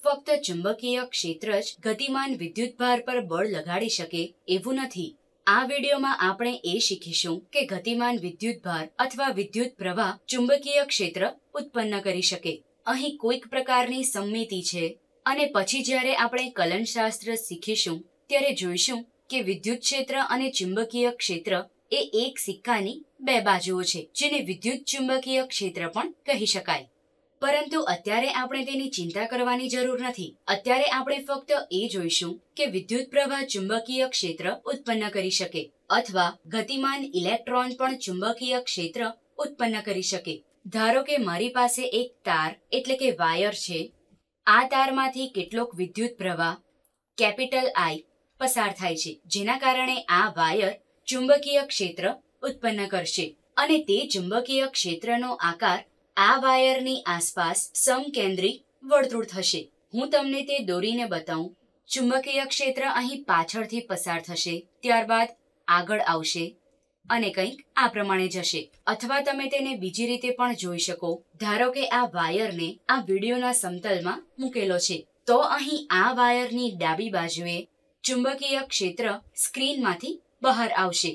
ફક્ત ચુંબકીય ક્ષેત્ર જ ગતિમાન વિદ્યુતભાર પર બળ લગાડી શકે એવું નથી। આ વિડીયોમાં આપણે એ શીખીશું કે ગતિમાન વિદ્યુતભાર અથવા વિદ્યુત પ્રવાહ ચુંબકીય ક્ષેત્ર ઉત્પન્ન કરી શકે। અહીં કોઈક પ્રકારની સમમિતિ છે અને પછી જ્યારે આપણે કલનશાસ્ત્ર શીખીશું ત્યારે જોઈશું કે વિદ્યુત ક્ષેત્ર અને ચુંબકીય ક્ષેત્ર એ એક સિક્કાની બે બાજુઓ છે, જેને વિદ્યુત ચુંબકીય ક્ષેત્ર પણ કહી શકાય। પરંતુ અત્યારે આપણે તેની ચિંતા કરવાની જરૂર નથી। અત્યારે આપણે ફક્ત એ જોઈશું કે વિદ્યુત પ્રવાહ ચુંબકીય ક્ષેત્ર ઉત્પન્ન કરી શકે અથવા ગતિમાન ઇલેક્ટ્રોન પણ ચુંબકીય ક્ષેત્ર ઉત્પન્ન કરી શકે। ધારો કે મારી પાસે એક તાર એટલે કે વાયર છે। આ તારમાંથી કેટલોક વિદ્યુત પ્રવાહ કેપિટલ I પસાર થાય છે, જેના કારણે આ વાયર ચુંબકીય ક્ષેત્ર ઉત્પન્ન કરશે અને તે ચુંબકીય ક્ષેત્રનો આકાર આ વાયરની આસપાસ સમકેન્દ્રી વર્તુળ થશે। હું તમને તે દોરીને બતાવું। ચુંબકીય ક્ષેત્ર અહીં પાછળથી પસાર થશે, ત્યારબાદ આગળ આવશે અને કંઈક આ પ્રમાણે જશે। અથવા તમે તેને બીજી રીતે પણ જોઈ શકો। ધારો કે આ વાયરને આ વિડીયોના સમતલમાં મૂકેલો છે, તો અહીં આ વાયરની ડાબી બાજુએ ચુંબકીય ક્ષેત્ર સ્ક્રીનમાંથી બહાર આવશે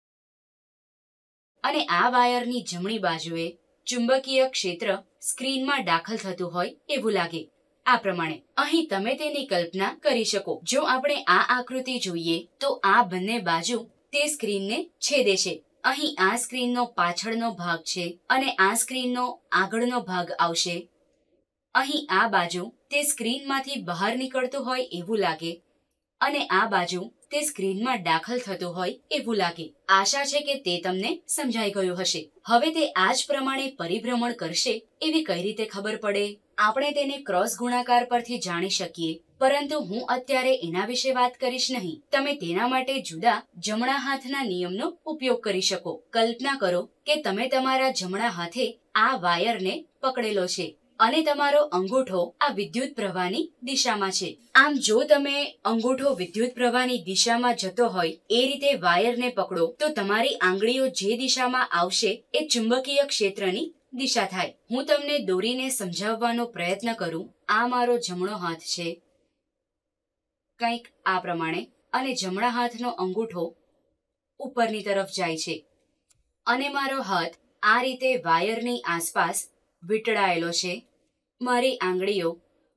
અને આ વાયરની જમણી બાજુએ ચુંબકીય ક્ષેત્ર સ્ક્રીનમાં દાખલ થતું હોય એવું લાગે। આ પ્રમાણે અહીં તમે તેની કલ્પના કરી શકો। જો આપણે આ આકૃતિ જોઈએ તો આ બંને બાજુ તે સ્ક્રીનને છેદે છે। અહીં આ સ્ક્રીનનો પાછળનો ભાગ છે અને આ સ્ક્રીનનો આગળનો ભાગ આવશે। અહીં આ બાજુ તે સ્ક્રીનમાંથી બહાર નીકળતું હોય એવું લાગે અને આ બાજુ તે સ્ક્રીનમાં દાખલ થતું હોય એવું લાગે। આશા છે કે તે તમને સમજાઈ ગયું હશે। હવે તે આ જ પ્રમાણે પરિભ્રમણ કરશે એવી કઈ રીતે ખબર પડે? આપણે તેને ક્રોસ ગુણાકાર પરથી જાણી શકીએ, પરંતુ હું અત્યારે એના વિશે વાત કરીશ નહીં। તમે તેના માટે જુદા જમણા હાથના નિયમનો ઉપયોગ કરી શકો। કલ્પના કરો કે તમે તમારા જમણા હાથે આ વાયરને પકડેલો છે અને તમારો અંગૂઠો આ વિદ્યુત પ્રવાહની દિશામાં છે। આમ જો તમે અંગૂઠો વિદ્યુત પ્રવાહની દિશામાં જતો હોય એ રીતે વાયરને પકડો તો તમારી આંગળીઓ જે દિશામાં આવશે એ ચુંબકીય ક્ષેત્રની દિશા થાય। હું તમને દોરીને સમજાવવાનો પ્રયત્ન કરું। આ મારો જમણો હાથ છે, કંઈક આ પ્રમાણે, અને જમણા હાથનો અંગૂઠો ઉપરની તરફ જાય છે અને મારો હાથ આ રીતે વાયરની આસપાસ વીંટળાયેલો છે। મારી આંગળીઓ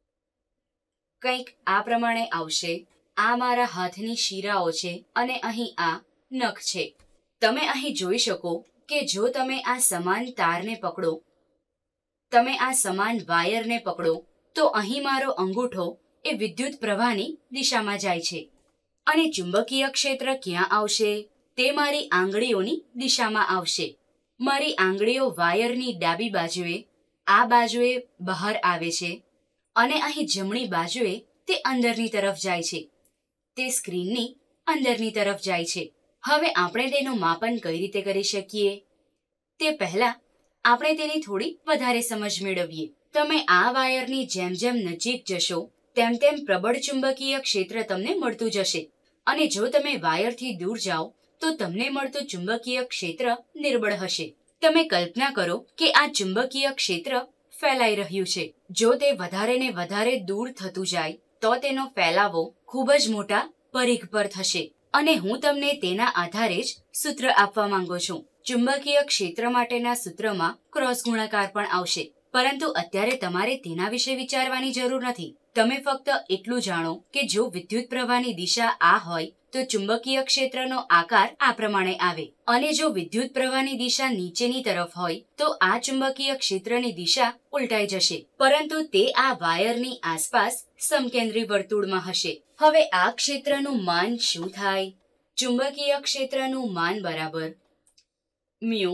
કંઈક આ પ્રમાણે આવશે। આ મારા હાથની શીરાઓ છે અને અહીં આ નખ છે। તમે અહીં જોઈ શકો કે જો તમે આ સમાન તારને પકડો, તમે આ સમાન વાયરને પકડો, તો અહીં મારો અંગૂઠો એ વિદ્યુત પ્રવાહની દિશામાં જાય છે અને ચુંબકીય ક્ષેત્ર ક્યાં આવશે? તે મારી આંગળીઓની દિશામાં આવશે। મારી આંગળીઓ વાયરની ડાબી બાજુએ આ બાજુએ બહાર આવે છે અને અહીં જમણી બાજુએ તે અંદરની તરફ જાય છે, તે સ્ક્રીનની અંદરની તરફ જાય છે। હવે આપણે તેનું માપન કઈ રીતે કરી શકીએ તે પહેલા આપણે તેની થોડી વધારે સમજ મેળવીએ। તમે આ વાયરની જેમ જેમ નજીક જશો તેમ તેમ પ્રબળ ચુંબકીય ક્ષેત્ર તમને મળતું જશે અને જો તમે વાયરથી દૂર જાઓ તો તમને મળતું ચુંબકીય ક્ષેત્ર નિર્બળ હશે। તમે કલ્પના કરો કે આ ચુંબકીય ક્ષેત્ર ફેલાઈ રહ્યું છે। જો તે વધારે ને વધારે દૂર થતું જાય તો તેનો ફેલાવો ખૂબ જ મોટા પરિઘ પર થશે અને હું તમને તેના આધારે જ સૂત્ર આપવા માંગુ છું। ચુંબકીય ક્ષેત્ર માટેના સૂત્રમાં ક્રોસ ગુણાકાર પણ આવશે, પરંતુ અત્યારે તમારે તેના વિશે વિચારવાની જરૂર નથી। તમે ફક્ત એટલું જાણો કે જો વિદ્યુત પ્રવાહની દિશા આ હોય તો ચુંબકીય ક્ષેત્રનો આકાર આ પ્રમાણે આવે અને જો વિદ્યુત પ્રવાહની દિશા નીચેની તરફ હોય તો આ ચુંબકીય ક્ષેત્રની દિશા ઉલટાઈ જશે, પરંતુ તે આ વાયરની આસપાસ સમકેન્દ્રી વર્તુળમાં હશે। હવે આ ક્ષેત્રનું માન શું થાય? ચુંબકીય ક્ષેત્રનું માન બરાબર મ્યુ,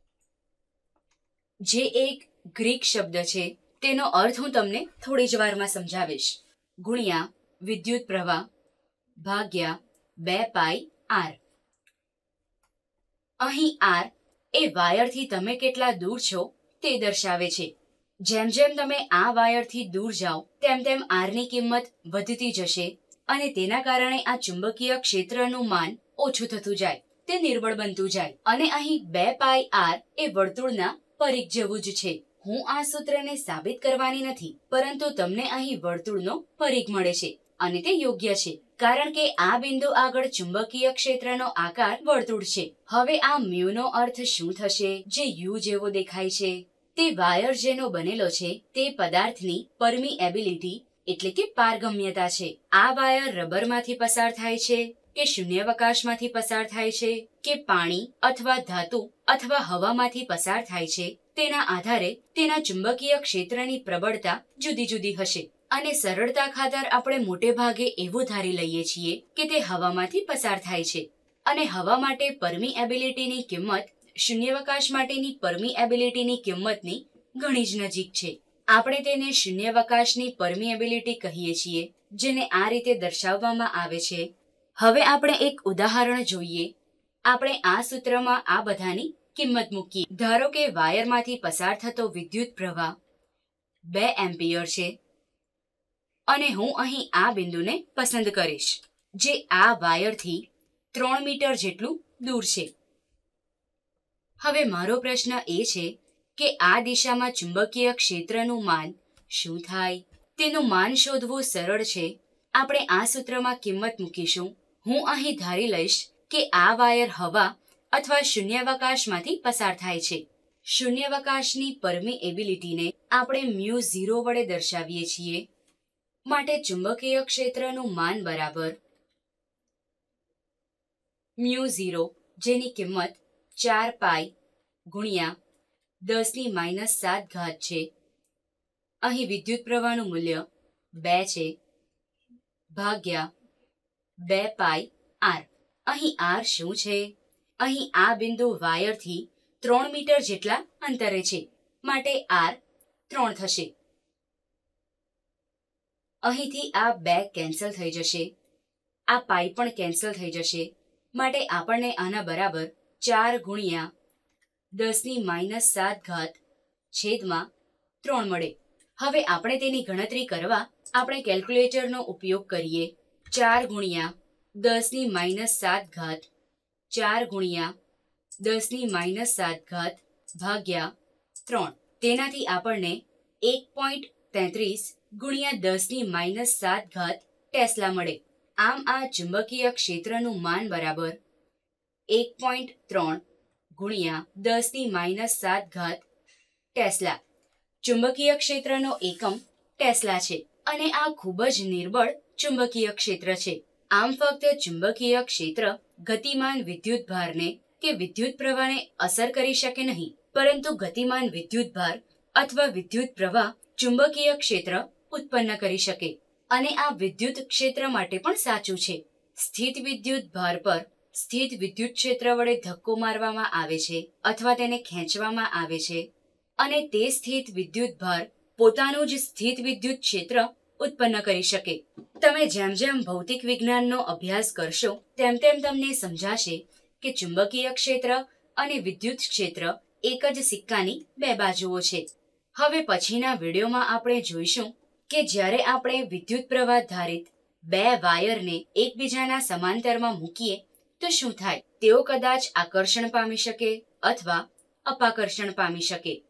જે એક ગ્રીક શબ્દ છે, તેનો અર્થ હું તમને થોડી જ વારમાં સમજાવીશ, ગુણ્યા વિદ્યુત પ્રવાહ ભાગ્યા 2πr। અહીં r એ વાયરથી તમે કેટલા દૂર છો તે દર્શાવે છે। જેમ જેમ તમે આ વાયરથી દૂર જાઓ તેમ તેમ r ની કિંમત વધતી જશે અને તેના કારણે આ ચુંબકીય ક્ષેત્રનું માન ઓછું થતું જાય, તે નિર્બળ બનતું જાય અને અહીં 2πr એ વર્તુળના પરિઘ જેવું જ છે। હું આ સૂત્રને સાબિત કરવાની નથી, પરંતુ તમને અહીં વર્તુળનો પરિઘ મળે છે અને તે યોગ્ય છે, કારણ કે આ બિંદુ આગળ ચુંબકીય ક્ષેત્રનો આકાર વર્તુળ છે. હવે આ મ્યુનો અર્થ શું થશે જે યુ જેવો દેખાય છે? તે વાયર જેનો બનેલો છે તે પદાર્થની પરમીએબિલિટી એટલે કે પારગમ્યતા છે. આ વાયર રબરમાંથી પસાર થાય છે કે શૂન્યાવકાશમાંથી પસાર થાય છે કે પાણી અથવા ધાતુ અથવા હવામાંથી પસાર થાય છે, તેના આધારે તેના ચુંબકીય ક્ષેત્રની પ્રબળતા જુદી જુદી હશે. અને સરળતા ખાતર આપણે મોટે ભાગે એવું ધારી લઈએ છીએ કે તે હવામાંથી પસાર થાય છે. અને હવા માટે પરમીએબિલિટીની કિંમત શૂન્યાવકાશ માટેની પરમીએબિલિટીની કિંમતની ઘણી જ નજીક છે. આપણે તેને શૂન્યાવકાશની પરમીએબિલિટી કહીએ છીએ, જેને આ રીતે દર્શાવવામાં આવે છે. હવે આપણે એક ઉદાહરણ જોઈએ. આપણે આ સૂત્રમાં આ બધાની કિંમત મૂકીએ. ધારો કે વાયરમાંથી પસાર થતો વિદ્યુત પ્રવાહ 2 એમ્પિયર છે અને હું અહીં આ બિંદુને પસંદ કરીશ, જે આ વાયરથી 3 મીટર જેટલું દૂર છે. હવે મારો પ્રશ્ન એ છે કે આ દિશામાં ચુંબકીય ક્ષેત્રનું માન શું થાય? તેનું માન શોધવું સરળ છે. આપણે આ સૂત્રમાં કિંમત મૂકીશું. હું અહીં ધારી લઈશ કે આ વાયર હવા અથવા શૂન્યાવકાશમાંથી પસાર થાય છે. શૂન્યાવકાશની પરમીએબિલિટીને આપણે μ0 વડે દર્શાવીએ છીએ. માટે ચુંબકીય ક્ષેત્રનું માન બરાબર μ0, જેની કિંમત 4 પાઈ ગુણ્યા 10⁻⁷ છે. અહીં વિદ્યુત પ્રવાહનું મૂલ્ય 2 છે, ભાગ્યા 2 પાઈ r. અહીં r શું છે? અહીં આ બિંદુ વાયરથી 3 મીટર જેટલા અંતરે છે, માટે r 3 થશે. અહીંથી આ 2 કેન્સલ થઈ જશે, આ પાઈ પણ કેન્સલ થઈ જશે, માટે આપણને આના બરાબર 4 ગુણ્યા 10⁻⁷ છેદમાં 3 મળે. હવે આપણે તેની ગણતરી કરવા આપણે કેલ્ક્યુલેટરનો ઉપયોગ કરીએ. 4 ગુણ્યા 10⁻⁷ 4 ગુણ્યા 10⁻⁷ ભાગ્યા 3. તેનાથી આપણને 1.33 ગુણ્યા 10⁻⁷ ટેસ્લા મળે. આમ આ ચુંબકીય ક્ષેત્રનું માન બરાબર 1.3 ગુણ્યા 10⁻⁷ ટેસ્લા. ચુંબકીય ક્ષેત્રનો એકમ ટેસ્લા છે અને આ ખૂબ જ નિર્બળ ચુંબકીય ક્ષેત્ર છે. આમ ફક્ત ચુંબકીય ક્ષેત્ર ગતિમાન વિદ્યુતભારને કે વિદ્યુત પ્રવાહને અસર કરી શકે નહીં, પરંતુ ગતિમાન વિદ્યુતભાર અથવા વિદ્યુત પ્રવાહ ચુંબકીય ક્ષેત્ર ઉત્પન્ન કરી શકે. અને આ વિદ્યુત ક્ષેત્ર માટે પણ સાચું છે. સ્થિત વિદ્યુત ભાર પર સ્થિત વિદ્યુત ક્ષેત્ર વડે ધક્કો મારવામાં આવે છે અથવા તેને ખેંચવામાં આવે છે અને તે સ્થિત વિદ્યુત ભાર પોતાનું જ સ્થિત વિદ્યુત ક્ષેત્ર ઉત્પન્ન કરી શકે. તમે જેમ જેમ ભૌતિક વિજ્ઞાનનો અભ્યાસ કરશો તેમ તેમ તમને સમજાશે કે ચુંબકીય ક્ષેત્ર અને વિદ્યુત ક્ષેત્ર એક જ સિક્કાની 2 બાજુઓ છે. હવે પછીના વિડીયોમાં આપણે જોઈશું કે જ્યારે આપણે વિદ્યુત પ્રવાહ ધારિત 2 વાયરને એકબીજાના સમાંતરમાં મૂકીએ તો શું થાય. તેઓ કદાચ આકર્ષણ પામી શકે અથવા અપાકર્ષણ પામી શકે.